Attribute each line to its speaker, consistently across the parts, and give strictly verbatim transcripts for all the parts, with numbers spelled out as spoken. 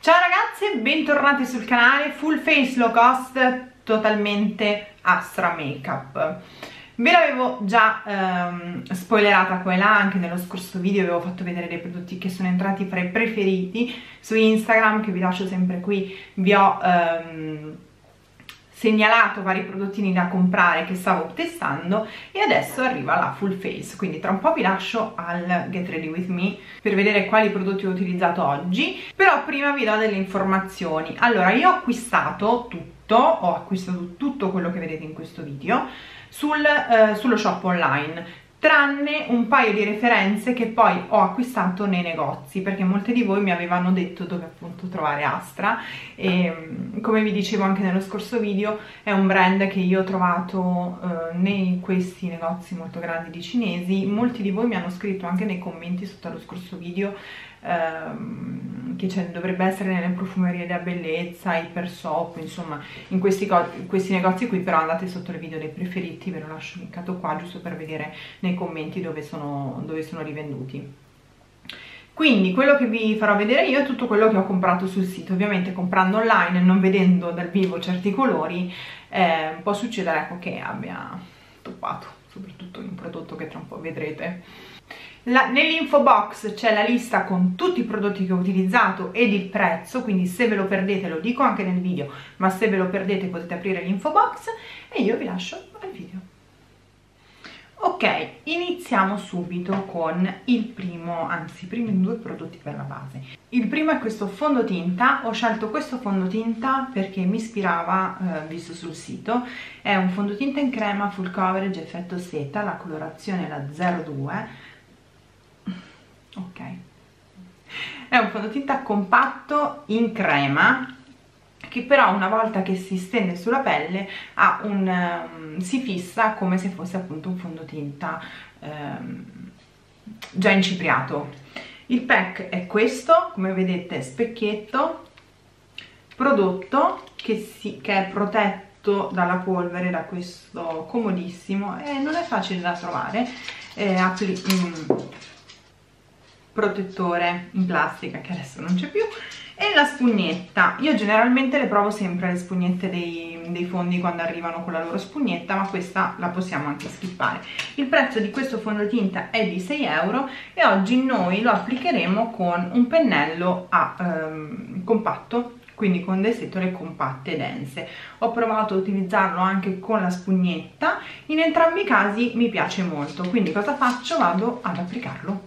Speaker 1: Ciao ragazze, bentornati sul canale Full Face Low Cost totalmente Astra Makeup. Ve l'avevo già ehm, spoilerata qua e là, anche nello scorso video avevo fatto vedere dei prodotti che sono entrati fra i preferiti su Instagram, che vi lascio sempre qui. Vi ho ehm, segnalato vari prodottini da comprare che stavo testando e adesso arriva la Full Face, quindi tra un po' vi lascio al Get Ready With Me per vedere quali prodotti ho utilizzato oggi, però prima vi do delle informazioni. Allora, io ho acquistato tutto, ho acquistato tutto quello che vedete in questo video sul, eh, sullo shop online, tranne un paio di referenze che poi ho acquistato nei negozi, perché molti di voi mi avevano detto dove appunto trovare Astra e come vi dicevo anche nello scorso video è un brand che io ho trovato eh, nei questi negozi molto grandi di cinesi. Molti di voi mi hanno scritto anche nei commenti sotto lo scorso video ehm, che dovrebbe essere nelle profumerie della bellezza, Hyper Soap, insomma in questi, in questi negozi qui, però andate sotto il video dei preferiti, ve lo lascio linkato qua giusto per vedere nei commenti dove sono, dove sono rivenduti. Quindi quello che vi farò vedere io è tutto quello che ho comprato sul sito. Ovviamente comprando online e non vedendo dal vivo certi colori eh, può succedere, ecco, che abbia toppato, soprattutto in un prodotto che tra un po' vedrete. Nell'info box c'è la lista con tutti i prodotti che ho utilizzato ed il prezzo, quindi se ve lo perdete, lo dico anche nel video, ma se ve lo perdete potete aprire l'info box e io vi lascio al video. Ok, iniziamo subito con il primo, anzi i primi due prodotti per la base. Il primo è questo fondotinta. Ho scelto questo fondotinta perché mi ispirava, eh, visto sul sito. È un fondotinta in crema full coverage effetto seta, la colorazione è la zero due. Ok, è un fondotinta compatto in crema che però una volta che si stende sulla pelle ha un, um, si fissa come se fosse appunto un fondotinta um, già incipriato. Il pack è questo, come vedete, specchietto, prodotto che, si, che è protetto dalla polvere da questo comodissimo e non è facile da trovare eh, appli mm, protettore in plastica che adesso non c'è più, e la spugnetta. Io generalmente le provo sempre le spugnette dei, dei fondi quando arrivano con la loro spugnetta, ma questa la possiamo anche skippare. Il prezzo di questo fondotinta è di sei euro e oggi noi lo applicheremo con un pennello a ehm, compatto, quindi con delle setole compatte e dense. Ho provato a utilizzarlo anche con la spugnetta, in entrambi i casi mi piace molto, quindi cosa faccio? Vado ad applicarlo.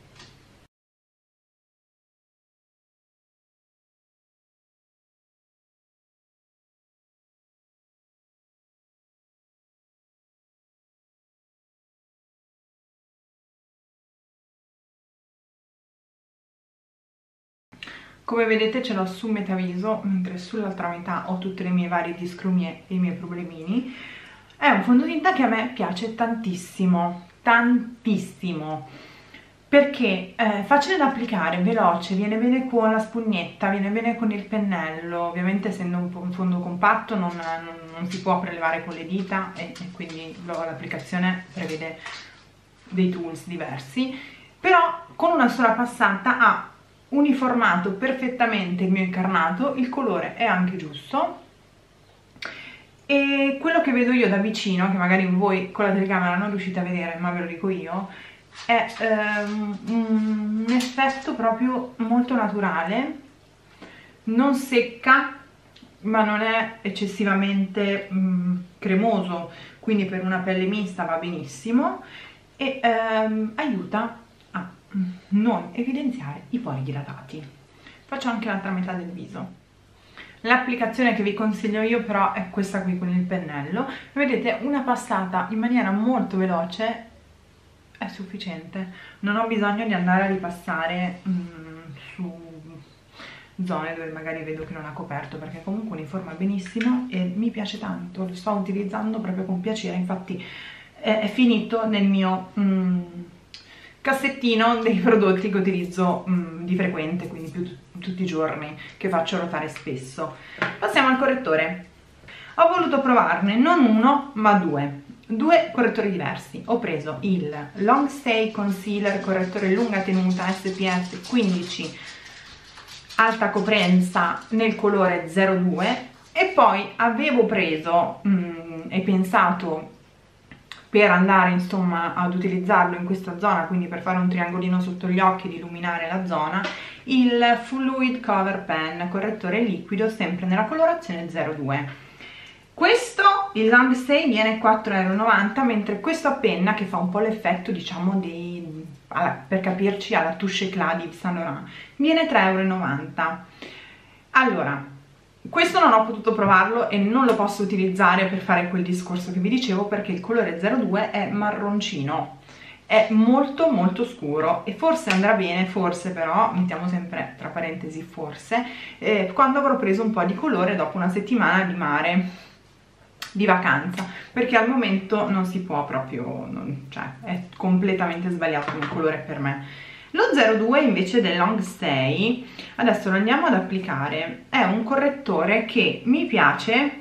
Speaker 1: Come vedete ce l'ho su metà viso, mentre sull'altra metà ho tutte le mie varie discromie e i miei problemini. È un fondotinta che a me piace tantissimo, tantissimo, perché è facile da applicare, veloce, viene bene con la spugnetta, viene bene con il pennello. Ovviamente essendo un fondo compatto non, non, non si può prelevare con le dita e, e quindi l'applicazione prevede dei tools diversi, però con una sola passata ha uniformato perfettamente il mio incarnato, il colore è anche giusto e quello che vedo io da vicino, che magari voi con la telecamera non riuscite a vedere ma ve lo dico io, è ehm, un effetto proprio molto naturale, non secca ma non è eccessivamente mh, cremoso, quindi per una pelle mista va benissimo e ehm, aiuta a non evidenziare i pori dilatati. Faccio anche l'altra metà del viso. L'applicazione che vi consiglio io però è questa qui con il pennello. Vedete, una passata in maniera molto veloce è sufficiente, non ho bisogno di andare a ripassare mm, su zone dove magari vedo che non ha coperto, perché comunque uniforma benissimo e mi piace tanto, lo sto utilizzando proprio con piacere. Infatti è, è finito nel mio mm, cassettino dei prodotti che utilizzo mh, di frequente, quindi più tutti i giorni, che faccio ruotare spesso. Passiamo al correttore. Ho voluto provarne non uno ma due due correttori diversi. Ho preso il Long Stay Concealer correttore lunga tenuta S P F quindici alta coprenza nel colore zero due, e poi avevo preso mh, e pensato, per andare insomma ad utilizzarlo in questa zona, quindi per fare un triangolino sotto gli occhi ed illuminare la zona, il Fluid Cover Pen correttore liquido, sempre nella colorazione zero due. Questo, il Long Stay, viene quattro e novanta euro, mentre questo a penna, che fa un po' l'effetto, diciamo, di, alla, per capirci, alla touche éclat di Yves Saint Laurent, viene tre e novanta euro. Allora, questo non ho potuto provarlo e non lo posso utilizzare per fare quel discorso che vi dicevo, perché il colore zero due è marroncino, è molto molto scuro, e forse andrà bene, forse però, mettiamo sempre tra parentesi forse, eh, quando avrò preso un po' di colore dopo una settimana di mare, di vacanza, perché al momento non si può proprio, non, cioè è completamente sbagliato come colore per me. Lo zero due invece del Long Stay, adesso lo andiamo ad applicare, è un correttore che mi piace,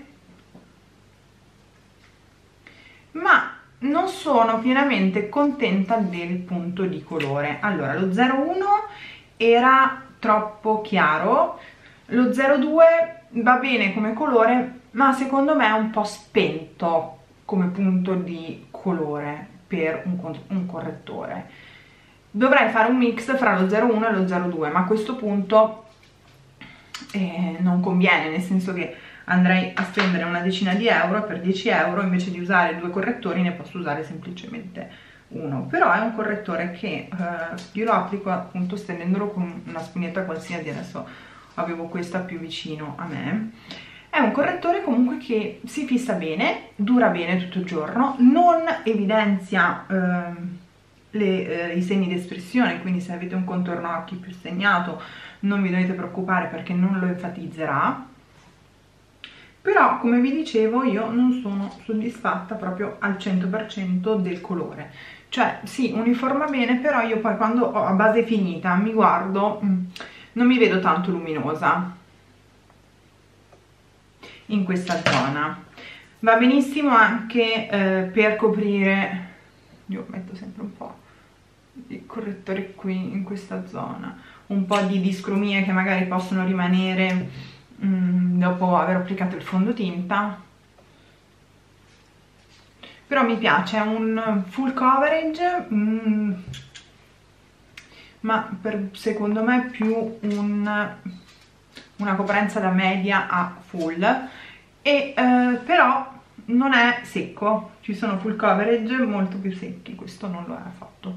Speaker 1: ma non sono pienamente contenta del punto di colore. Allora, lo zero uno era troppo chiaro, lo zero due va bene come colore, ma secondo me è un po' spento come punto di colore per un, un correttore. Dovrei fare un mix fra lo zero uno e lo zero due, ma a questo punto eh, non conviene, nel senso che andrei a spendere una decina di euro, e per dieci euro invece di usare due correttori ne posso usare semplicemente uno. Però è un correttore che eh, io lo applico appunto stendendolo con una spugnetta qualsiasi, adesso avevo questa più vicino a me. È un correttore comunque che si fissa bene, dura bene tutto il giorno, non evidenzia eh, le, eh, i segni di espressione, quindi se avete un contorno occhi più segnato non vi dovete preoccupare perché non lo enfatizzerà. Però, come vi dicevo, io non sono soddisfatta proprio al cento per cento del colore. Cioè, sì, uniforma bene, però io poi quando ho a base finita mi guardo, mh, non mi vedo tanto luminosa in questa zona. Va benissimo anche eh, per coprire, io metto sempre un po' di correttore qui in questa zona, un po' di discromie che magari possono rimanere mh, dopo aver applicato il fondotinta. Però mi piace, è un full coverage, mh, ma per, secondo me più un una coprenza da media a full, e eh, però non è secco, ci sono full coverage molto più secchi, questo non lo era affatto.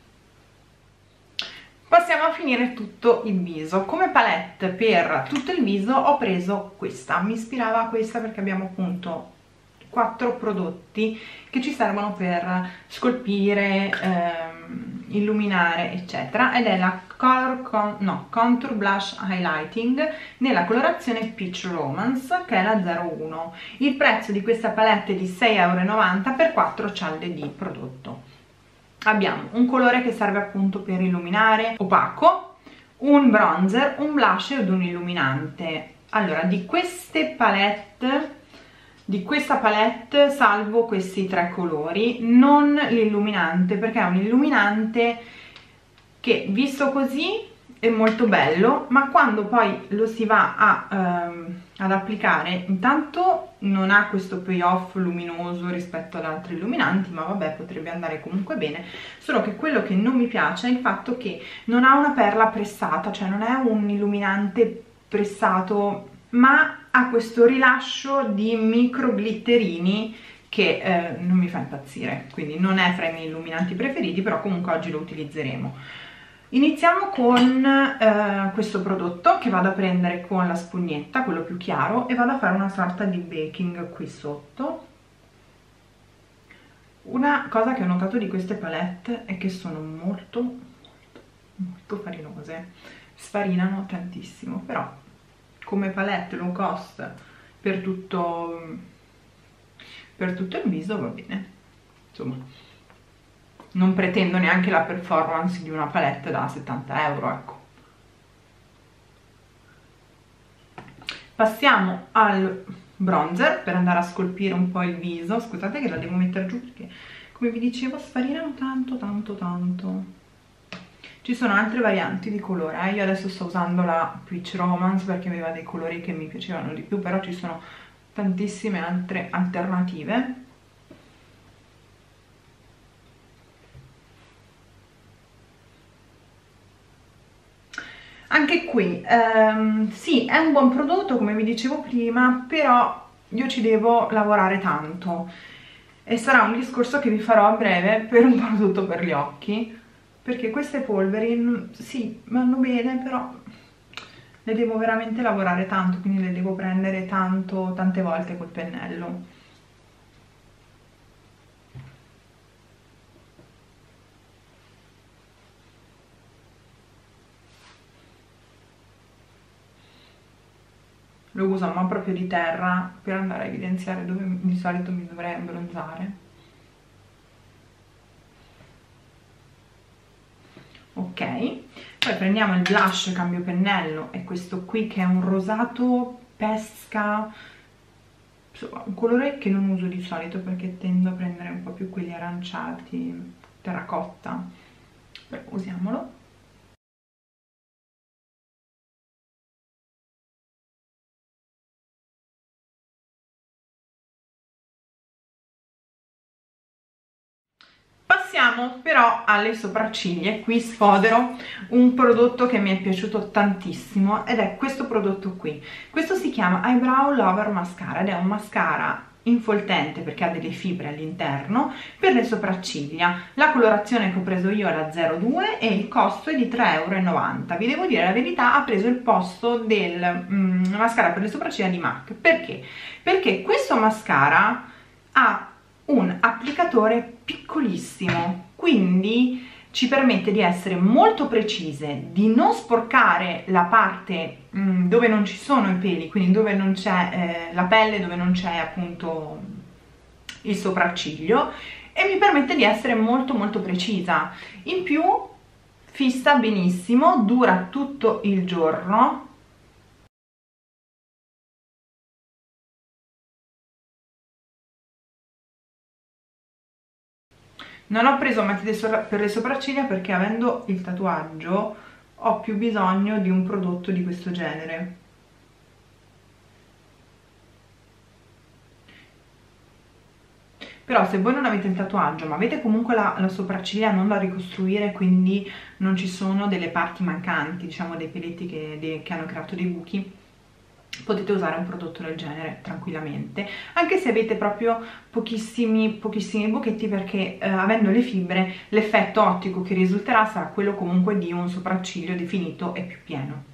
Speaker 1: Passiamo a finire tutto il viso. Come palette per tutto il viso ho preso questa, mi ispirava a questa perché abbiamo appunto quattro prodotti che ci servono per scolpire, ehm, illuminare eccetera, ed è la Color Con no, Contour Blush Highlighting nella colorazione Peach Romance, che è la zero uno. Il prezzo di questa palette è di sei e novanta euro per quattro cialde di prodotto. Abbiamo un colore che serve appunto per illuminare opaco, un bronzer, un blush ed un illuminante. Allora, di queste palette di questa palette salvo questi tre colori, non l'illuminante, perché è un illuminante che visto così è molto bello, ma quando poi lo si va a, ehm, ad applicare, intanto non ha questo payoff luminoso rispetto ad altri illuminanti, ma vabbè, potrebbe andare comunque bene, solo che quello che non mi piace è il fatto che non ha una perla pressata, cioè non è un illuminante pressato, ma ha questo rilascio di micro glitterini che eh, non mi fa impazzire, quindi non è fra i miei illuminanti preferiti, però comunque oggi lo utilizzeremo. Iniziamo con eh, questo prodotto che vado a prendere con la spugnetta, quello più chiaro, e vado a fare una sorta di baking qui sotto. Una cosa che ho notato di queste palette è che sono molto, molto, molto farinose, sfarinano tantissimo, però come palette low cost per tutto, per tutto il viso va bene, insomma non pretendo neanche la performance di una palette da settanta euro, ecco. Passiamo al bronzer per andare a scolpire un po' il viso. Scusate che la devo mettere giù perché, come vi dicevo, sfarinano tanto tanto tanto. Ci sono altre varianti di colore, eh? Io adesso sto usando la Peach Romance perché aveva dei colori che mi piacevano di più, però ci sono tantissime altre alternative. Anche qui, ehm, sì, è un buon prodotto come vi dicevo prima, però io ci devo lavorare tanto e sarà un discorso che vi farò a breve per un prodotto per gli occhi, perché queste polveri, sì, vanno bene, però le devo veramente lavorare tanto, quindi le devo prendere tanto, tante volte col pennello. Lo uso ma proprio di terra per andare a evidenziare dove di solito mi dovrei abbronzare. Ok, poi prendiamo il blush cambio pennello, è questo qui che è un rosato pesca, insomma un colore che non uso di solito perché tendo a prendere un po' più quelli aranciati, terracotta, però usiamolo. Passiamo però alle sopracciglia. Qui sfodero un prodotto che mi è piaciuto tantissimo ed è questo prodotto qui. Questo si chiama Eyebrow Lover Mascara ed è un mascara infoltente perché ha delle fibre all'interno per le sopracciglia. La colorazione che ho preso io è la zero due e il costo è di tre e novanta euro. Vi devo dire la verità, ha preso il posto del mm, mascara per le sopracciglia di MAC. Perché? Perché questo mascara ha un applicatore piccolissimo, quindi ci permette di essere molto precise, di non sporcare la parte mh, dove non ci sono i peli, quindi dove non c'è eh, la pelle, dove non c'è appunto il sopracciglio, e mi permette di essere molto molto precisa. In più fissa benissimo, dura tutto il giorno. Non ho preso matite per le sopracciglia perché avendo il tatuaggio ho più bisogno di un prodotto di questo genere. Però se voi non avete il tatuaggio ma avete comunque la, la sopracciglia non da ricostruire, quindi non ci sono delle parti mancanti, diciamo dei peletti che, dei, che hanno creato dei buchi, potete usare un prodotto del genere tranquillamente, anche se avete proprio pochissimi, pochissimi buchetti, perché eh, avendo le fibre l'effetto ottico che risulterà sarà quello comunque di un sopracciglio definito e più pieno.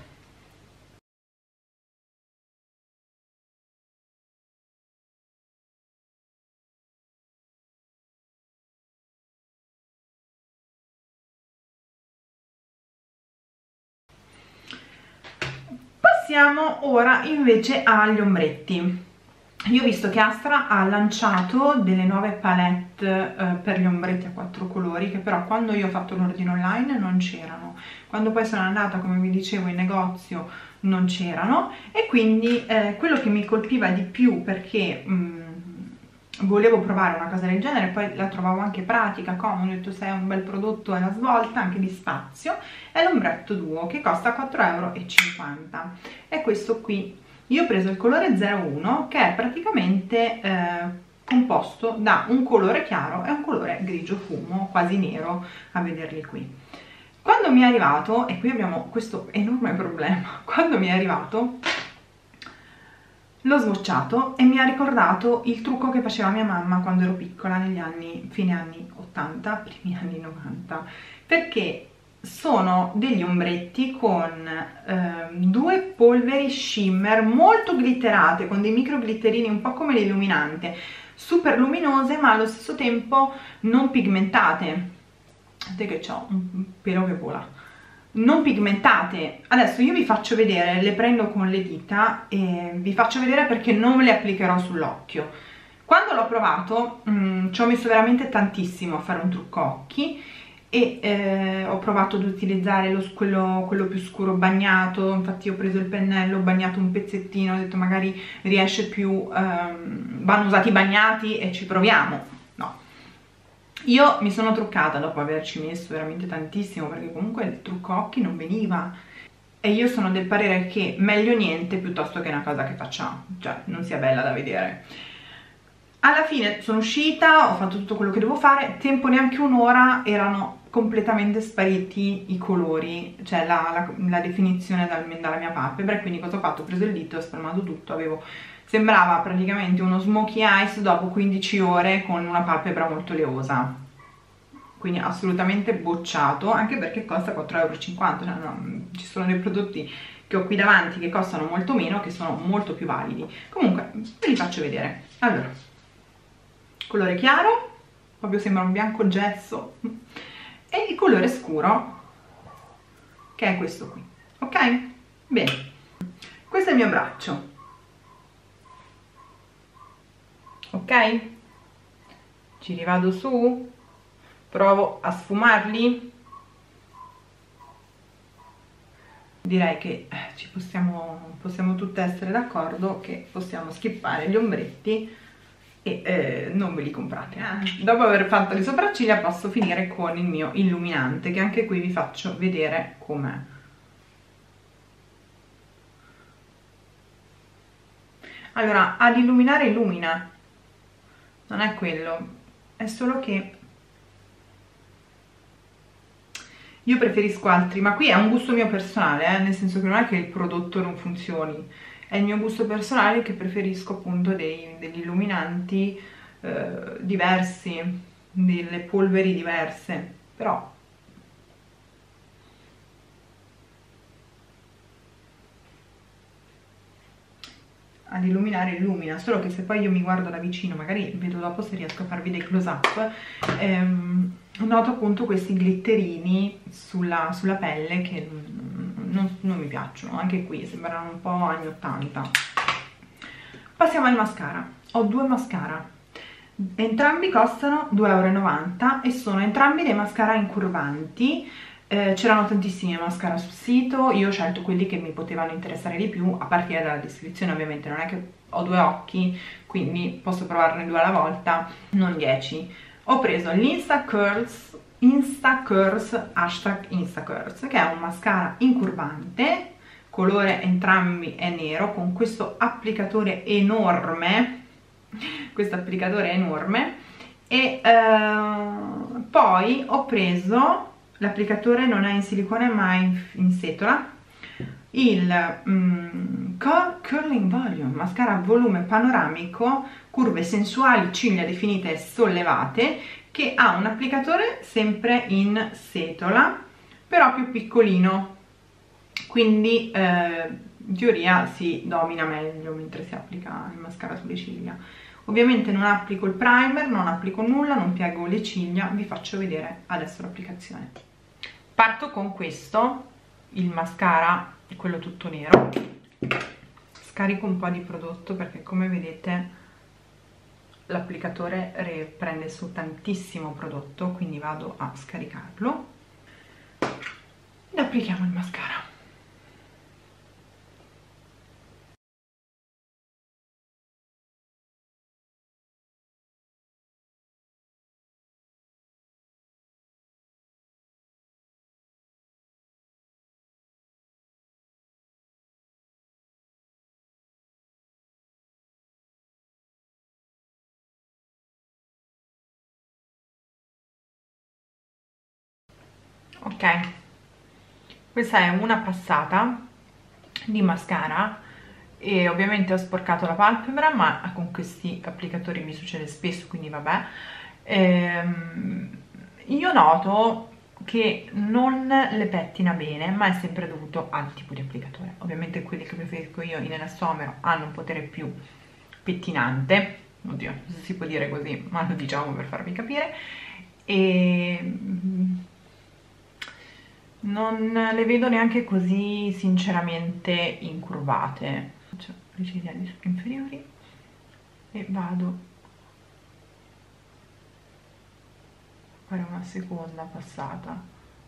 Speaker 1: Passiamo ora invece agli ombretti. Io ho visto che Astra ha lanciato delle nuove palette eh, per gli ombretti a quattro colori, che però quando io ho fatto l'ordine online non c'erano. Quando poi sono andata, come vi dicevo, in negozio non c'erano, e quindi eh, quello che mi colpiva di più, perché mh, volevo provare una cosa del genere, poi la trovavo anche pratica, comodo, ho detto se è un bel prodotto è la svolta, anche di spazio, è l'ombretto duo che costa quattro e cinquanta euro. È questo qui. Io ho preso il colore zero uno, che è praticamente eh, composto da un colore chiaro e un colore grigio fumo, quasi nero a vederli qui. Quando mi è arrivato, e qui abbiamo questo enorme problema, quando mi è arrivato l'ho swatchato e mi ha ricordato il trucco che faceva mia mamma quando ero piccola, negli anni, fine anni ottanta, primi anni novanta, perché sono degli ombretti con eh, due polveri shimmer molto glitterate, con dei micro glitterini un po' come l'illuminante, super luminose ma allo stesso tempo non pigmentate. Vedete che ho un pelo che vola. Non pigmentate. Adesso io vi faccio vedere, le prendo con le dita e vi faccio vedere perché non le applicherò sull'occhio. Quando l'ho provato mh, ci ho messo veramente tantissimo a fare un trucco occhi, e eh, ho provato ad utilizzare lo, quello, quello più scuro bagnato, infatti ho preso il pennello, ho bagnato un pezzettino, ho detto magari riesce più, ehm, vanno usati bagnati e ci proviamo. No, Io mi sono truccata dopo averci messo veramente tantissimo, perché comunque il trucco occhi non veniva, e io sono del parere che meglio niente piuttosto che una cosa che faccia, cioè non sia bella da vedere. Alla fine sono uscita, ho fatto tutto quello che devo fare, tempo neanche un'ora erano completamente spariti i colori, cioè la, la, la definizione dal, dalla mia palpebra, e quindi cosa ho fatto? Ho preso il dito, ho spalmato tutto, avevo, sembrava praticamente uno smokey eyes dopo quindici ore con una palpebra molto oleosa, quindi assolutamente bocciato, anche perché costa quattro euro e cinquanta, cioè no, ci sono dei prodotti che ho qui davanti che costano molto meno, che sono molto più validi. Comunque ve li faccio vedere. Allora, colore chiaro, proprio sembra un bianco gesso, e il colore scuro che è questo qui, ok? Bene, questo è il mio braccio, ok? Ci rivado su, provo a sfumarli. Direi che ci possiamo, possiamo tutte essere d'accordo che possiamo skippare gli ombretti e eh, non ve li comprate. Eh. Dopo aver fatto le sopracciglia posso finire con il mio illuminante, che anche qui vi faccio vedere com'è. Allora, ad illuminare illumina, non è quello, è solo che io preferisco altri, ma qui è un gusto mio personale, eh, nel senso che non è che il prodotto non funzioni, è il mio gusto personale che preferisco appunto dei, degli illuminanti eh, diversi, delle polveri diverse, però ad illuminare illumina, solo che se poi io mi guardo da vicino, magari vedo dopo se riesco a farvi dei close up, ehm, noto appunto questi glitterini sulla, sulla pelle che non, non mi piacciono, anche qui sembrano un po' anni ottanta. Passiamo al mascara. Ho due mascara, entrambi costano due e novanta euro e sono entrambi dei mascara incurvanti. Eh, c'erano tantissimi mascara sul sito, io ho scelto quelli che mi potevano interessare di più, a partire dalla descrizione. Ovviamente non è che ho due occhi, quindi posso provarne due alla volta, non dieci. Ho preso l'Insta Curls, Insta Curls, hashtag Insta Curls, che è un mascara incurvante, colore entrambi è nero, con questo applicatore enorme, questo applicatore enorme, e eh, poi ho preso, l'applicatore non è in silicone ma è in, in setola, il mm, Curling Volume, mascara volume panoramico, curve sensuali, ciglia definite e sollevate, che ha un applicatore sempre in setola, però più piccolino, quindi eh, in teoria si domina meglio mentre si applica il mascara sulle ciglia. Ovviamente non applico il primer, non applico nulla, non piego le ciglia, vi faccio vedere adesso l'applicazione. Parto con questo, il mascara, quello tutto nero, scarico un po' di prodotto perché come vedete l'applicatore prende su tantissimo prodotto, quindi vado a scaricarlo e applichiamo il mascara. Ok, questa è una passata di mascara e ovviamente ho sporcato la palpebra, ma con questi applicatori mi succede spesso, quindi vabbè. Ehm, io noto che non le pettina bene, ma è sempre dovuto al tipo di applicatore. Ovviamente quelli che preferisco io in elastomero hanno un potere più pettinante, oddio, se si può dire così, ma lo diciamo per farvi capire, e non le vedo neanche così sinceramente incurvate. Faccio le ciglia inferiori e vado a fare una seconda passata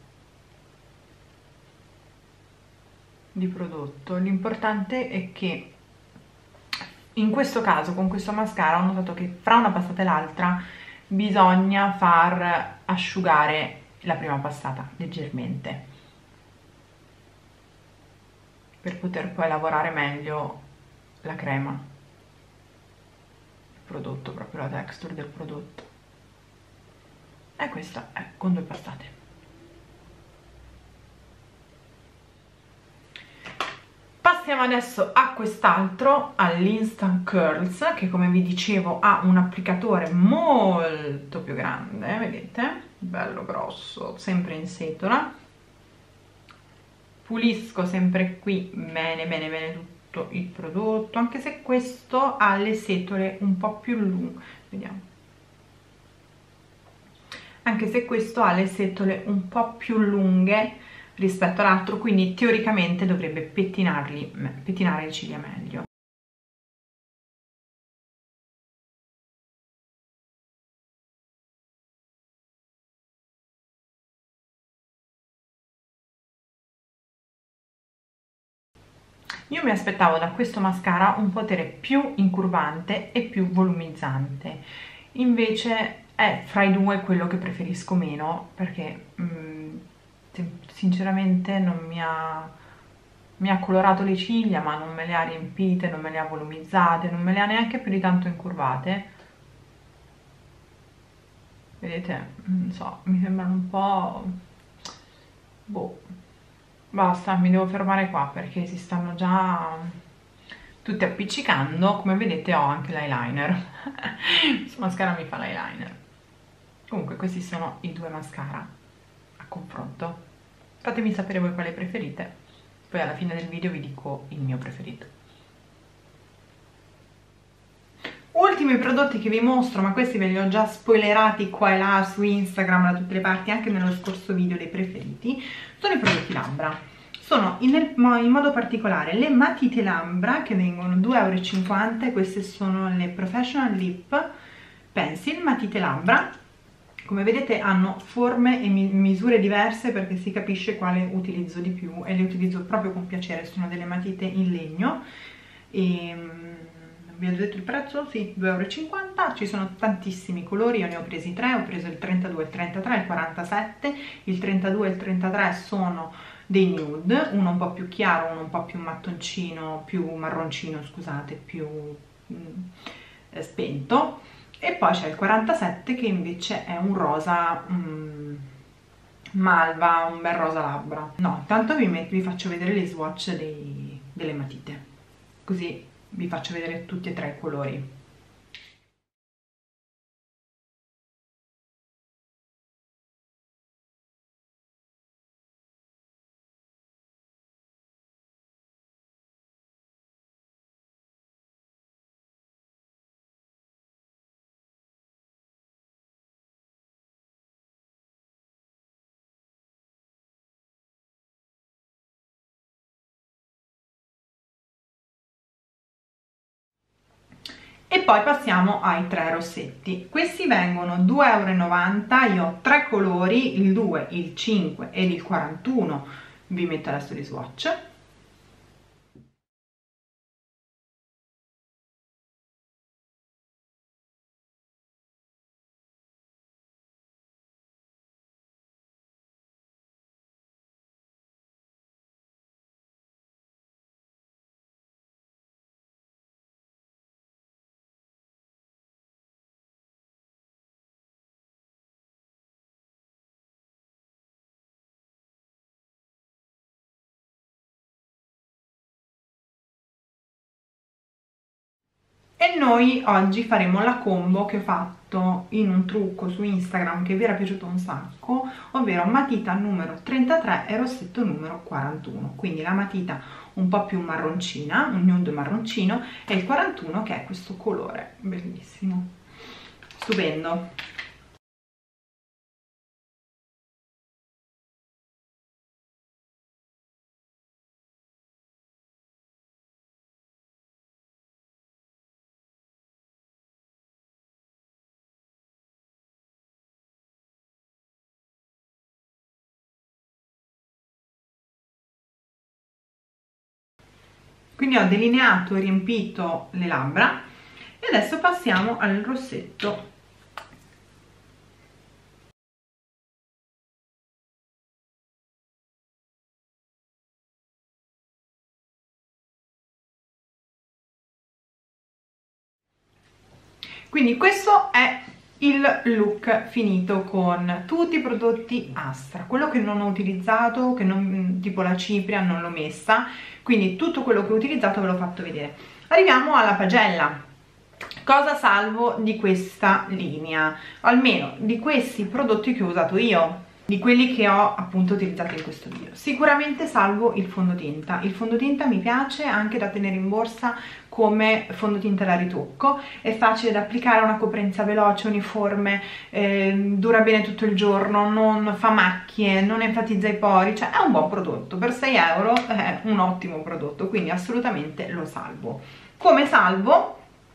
Speaker 1: di prodotto. L'importante è che in questo caso con questo mascara ho notato che fra una passata e l'altra bisogna far asciugare la prima passata leggermente per poter poi lavorare meglio la crema, il prodotto, proprio la texture del prodotto. E questa è con due passate. Passiamo adesso a quest'altro, all'Instant Curls, che come vi dicevo ha un applicatore molto più grande, vedete? Bello grosso, sempre in setola. Pulisco sempre qui bene bene bene tutto il prodotto, anche se questo ha le setole un po' più lunghe, vediamo. Anche se questo ha le setole un po' più lunghe rispetto all'altro, quindi teoricamente dovrebbe pettinarli, pettinare le ciglia meglio. Io mi aspettavo da questo mascara un potere più incurvante e più volumizzante, invece è fra i due quello che preferisco meno, perché mh, sinceramente non mi ha, mi ha colorato le ciglia, ma non me le ha riempite, non me le ha volumizzate, non me le ha neanche più di tanto incurvate. Vedete? Non so, mi sembrano un po'... boh. Basta, mi devo fermare qua perché si stanno già tutti appiccicando. Come vedete ho anche l'eyeliner. Questo mascara mi fa l'eyeliner. Comunque questi sono i due mascara a confronto. Fatemi sapere voi quale preferite, poi alla fine del video vi dico il mio preferito. Ultimi prodotti che vi mostro, ma questi ve li ho già spoilerati qua e là su Instagram, da tutte le parti, anche nello scorso video dei preferiti, sono i prodotti labbra. Sono in, in modo particolare le matite labbra, che vengono due e cinquanta euro, e queste sono le Professional Lip Pencil matite labbra. Come vedete hanno forme e mi misure diverse perché si capisce quale utilizzo di più, e le utilizzo proprio con piacere. Sono delle matite in legno e... vi ho detto il prezzo? Sì, due e cinquanta euro. Ci sono tantissimi colori, io ne ho presi tre, ho preso il trentadue, il trentatré, il quarantasette. Il trentadue e il trentatré sono dei nude, uno un po' più chiaro, uno un po' più mattoncino, più marroncino, scusate, più mh, spento. E poi c'è il quarantasette che invece è un rosa mh, malva, un bel rosa labbra. No, intanto vi, metto, vi faccio vedere le swatch dei, delle matite, così vi faccio vedere tutti e tre i colori. E poi passiamo ai tre rossetti. Questi vengono due e novanta euro, io ho tre colori, il due, il cinque ed il quarantuno, vi metto adesso gli swatch. E noi oggi faremo la combo che ho fatto in un trucco su Instagram che vi era piaciuto un sacco, ovvero matita numero trentatré e rossetto numero quarantuno. Quindi la matita un po' più marroncina, un nude marroncino, e il quarantuno che è questo colore bellissimo, stupendo. Quindi ho delineato e riempito le labbra e adesso passiamo al rossetto Quindi questo è il look finito con tutti i prodotti Astra. Quello che non ho utilizzato, che non, tipo la cipria, non l'ho messa, quindi tutto quello che ho utilizzato ve l'ho fatto vedere. Arriviamo alla pagella. Cosa salvo di questa linea? Almeno di questi prodotti che ho usato io, di quelli che ho appunto utilizzato in questo video. Sicuramente salvo il fondotinta. Il fondotinta mi piace anche da tenere in borsa come fondotinta da ritocco, è facile da applicare, ha una coprenza veloce, uniforme, eh, dura bene tutto il giorno, non fa macchie, non enfatizza i pori, cioè è un buon prodotto. Per sei euro è un ottimo prodotto, quindi assolutamente lo salvo. Come salvo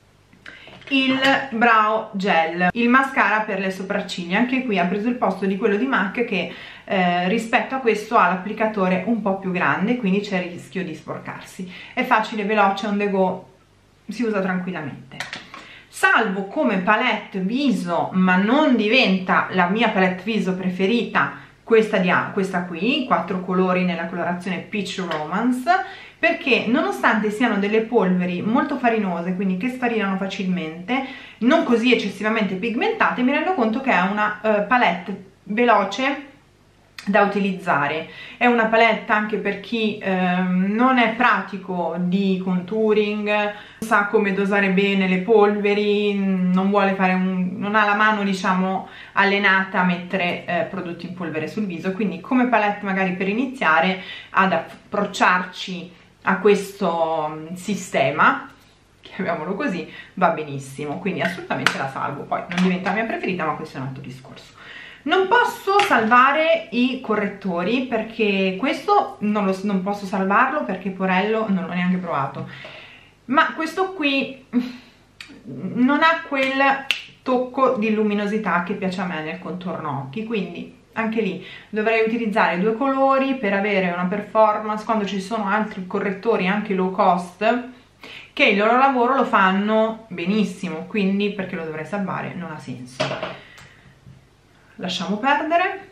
Speaker 1: il brow gel, il mascara per le sopracciglia. Anche qui ha preso il posto di quello di MAC, che eh, rispetto a questo ha l'applicatore un po' più grande, quindi c'è il rischio di sporcarsi. È facile, veloce, on the go, si usa tranquillamente. Salvo come palette viso, ma non diventa la mia palette viso preferita, questa, di, questa qui, quattro colori nella colorazione Peach Romance, perché nonostante siano delle polveri molto farinose, quindi che sfarinano facilmente, non così eccessivamente pigmentate, mi rendo conto che è una uh, palette veloce da utilizzare. È una palette anche per chi ehm, non è pratico di contouring, sa come dosare bene le polveri, non vuole fare un, non ha la mano diciamo allenata a mettere eh, prodotti in polvere sul viso, quindi come palette magari per iniziare ad approcciarci a questo sistema, chiamiamolo così, va benissimo, quindi assolutamente la salvo. Poi non diventa la mia preferita, ma questo è un altro discorso. Non posso salvare i correttori, perché questo non, lo, non posso salvarlo perché Porello non l'ho neanche provato, ma questo qui non ha quel tocco di luminosità che piace a me nel contorno occhi, quindi anche lì dovrei utilizzare due colori per avere una performance, quando ci sono altri correttori anche low cost che il loro lavoro lo fanno benissimo, quindi perché lo dovrei salvare? Non ha senso. Lasciamo perdere.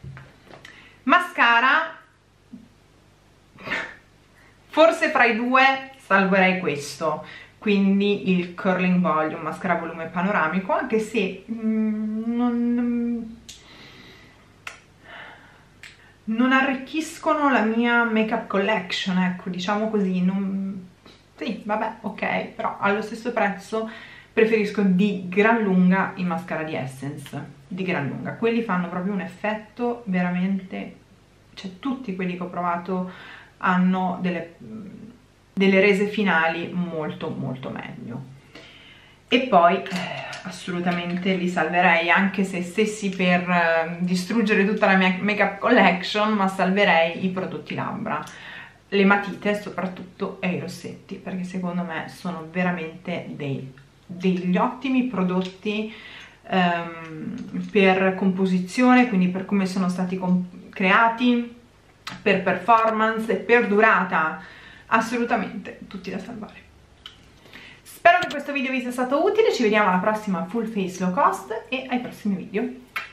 Speaker 1: Mascara, forse fra i due salverei questo, quindi il Curling Volume, mascara volume panoramico, anche se mm, non, non arricchiscono la mia makeup collection, ecco, diciamo così. Non, sì, vabbè, ok, però allo stesso prezzo preferisco di gran lunga i mascara di Essence, di gran lunga. Quelli fanno proprio un effetto veramente, cioè tutti quelli che ho provato hanno delle, delle rese finali molto molto meglio. E poi eh, assolutamente li salverei, anche se stessi per eh, distruggere tutta la mia makeup collection, ma salverei i prodotti labbra, le matite soprattutto e i rossetti, perché secondo me sono veramente dei degli ottimi prodotti um, per composizione, quindi per come sono stati creati, per performance e per durata, assolutamente tutti da salvare. Spero che questo video vi sia stato utile, ci vediamo alla prossima Full Face Low Cost e ai prossimi video.